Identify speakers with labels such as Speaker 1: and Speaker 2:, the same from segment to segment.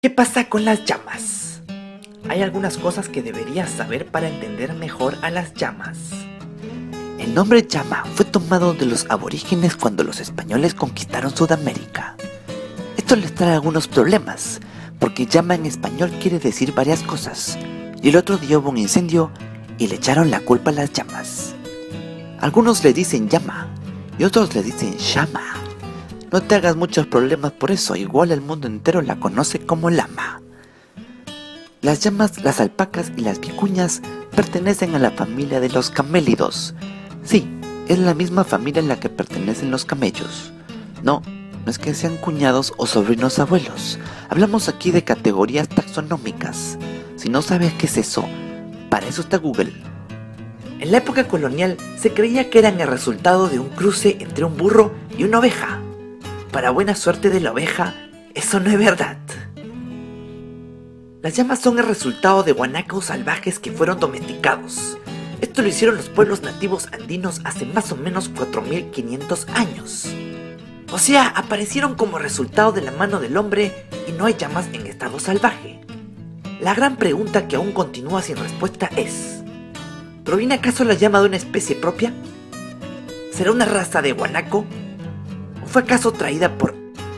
Speaker 1: ¿Qué pasa con las llamas? Hay algunas cosas que deberías saber para entender mejor a las llamas.
Speaker 2: El nombre llama fue tomado de los aborígenes cuando los españoles conquistaron Sudamérica. Esto les trae algunos problemas, porque llama en español quiere decir varias cosas, y el otro día hubo un incendio y le echaron la culpa a las llamas. Algunos le dicen llama y otros le dicen llama. No te hagas muchos problemas por eso, igual el mundo entero la conoce como lama. Las llamas, las alpacas y las vicuñas pertenecen a la familia de los camélidos. Sí, es la misma familia en la que pertenecen los camellos. No es que sean cuñados o sobrinos abuelos. Hablamos aquí de categorías taxonómicas. Si no sabes qué es eso, para eso está Google.
Speaker 1: En la época colonial se creía que eran el resultado de un cruce entre un burro y una oveja. Para buena suerte de la oveja, eso no es verdad. Las llamas son el resultado de guanacos salvajes que fueron domesticados. Esto lo hicieron los pueblos nativos andinos hace más o menos 4500 años. O sea, aparecieron como resultado de la mano del hombre y no hay llamas en estado salvaje. La gran pregunta que aún continúa sin respuesta es: ¿proviene acaso la llama de una especie propia? ¿Será una raza de guanaco? ¿O fue acaso traída por...?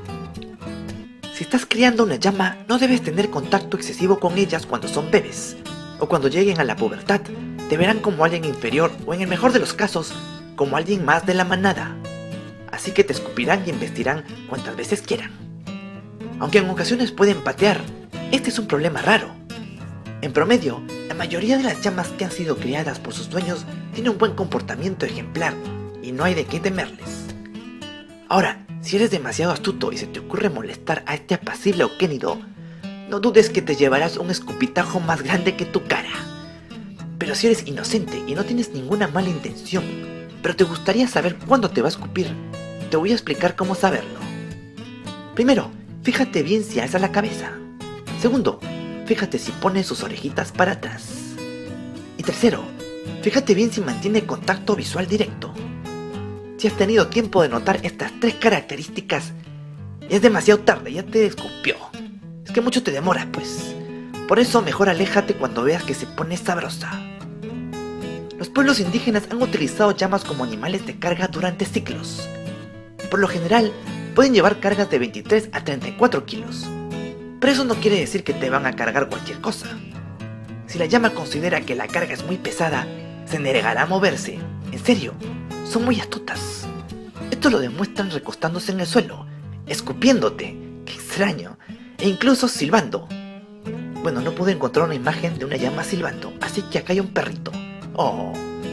Speaker 1: Si estás criando una llama, no debes tener contacto excesivo con ellas cuando son bebés, o cuando lleguen a la pubertad, te verán como alguien inferior, o en el mejor de los casos, como alguien más de la manada. Así que te escupirán y embestirán cuantas veces quieran. Aunque en ocasiones pueden patear, este es un problema raro. En promedio, la mayoría de las llamas que han sido criadas por sus dueños tienen un buen comportamiento ejemplar, y no hay de qué temerles. Ahora, si eres demasiado astuto y se te ocurre molestar a este apacible oquénido, no dudes que te llevarás un escupitajo más grande que tu cara. Pero si eres inocente y no tienes ninguna mala intención, pero te gustaría saber cuándo te va a escupir, te voy a explicar cómo saberlo. Primero, fíjate bien si alza la cabeza. Segundo, fíjate si pone sus orejitas para atrás. Y tercero, fíjate bien si mantiene contacto visual directo. Si has tenido tiempo de notar estas tres características, ya es demasiado tarde, ya te escupió. Es que mucho te demora, pues. Por eso mejor aléjate cuando veas que se pone sabrosa. Los pueblos indígenas han utilizado llamas como animales de carga durante siglos. Por lo general, pueden llevar cargas de 23 a 34 kilos. Pero eso no quiere decir que te van a cargar cualquier cosa. Si la llama considera que la carga es muy pesada, se negará a moverse. En serio, son muy astutas. Esto lo demuestran recostándose en el suelo, escupiéndote, qué extraño, e incluso silbando. Bueno, no pude encontrar una imagen de una llama silbando, así que acá hay un perrito. Oh.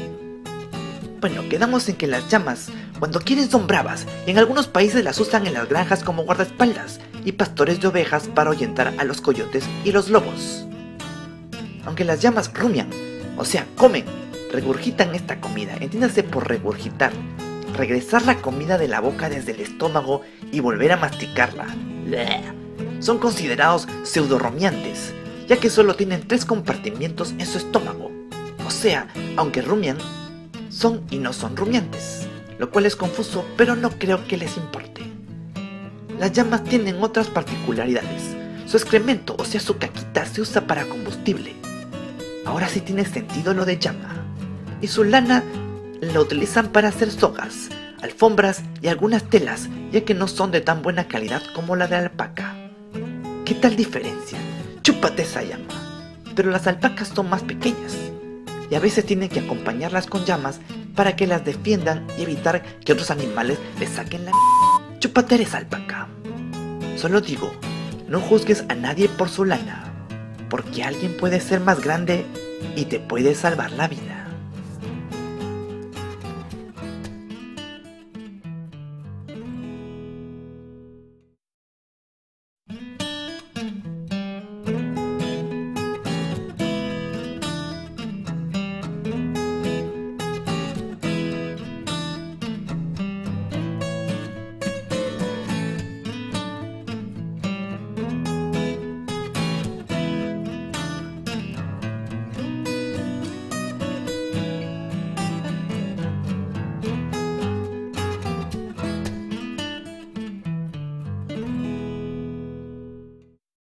Speaker 1: Bueno, quedamos en que las llamas, cuando quieren, son bravas, y en algunos países las usan en las granjas como guardaespaldas y pastores de ovejas para ahuyentar a los coyotes y los lobos. Aunque las llamas rumian, o sea, comen, regurgitan esta comida, entiéndase por regurgitar, regresar la comida de la boca desde el estómago y volver a masticarla. Son considerados pseudorrumiantes, ya que solo tienen 3 compartimientos en su estómago. O sea, aunque rumian, son y no son rumiantes, lo cual es confuso, pero no creo que les importe. Las llamas tienen otras particularidades. Su excremento, o sea su caquita, se usa para combustible. Ahora sí tiene sentido lo de llama. Y su lana la utilizan para hacer sogas, alfombras y algunas telas, ya que no son de tan buena calidad como la de alpaca. ¿Qué tal diferencia? Chúpate esa llama. Pero las alpacas son más pequeñas y a veces tienen que acompañarlas con llamas para que las defiendan y evitar que otros animales les saquen la Chúpate esa alpaca. Solo digo, no juzgues a nadie por su lana, porque alguien puede ser más grande y te puede salvar la vida.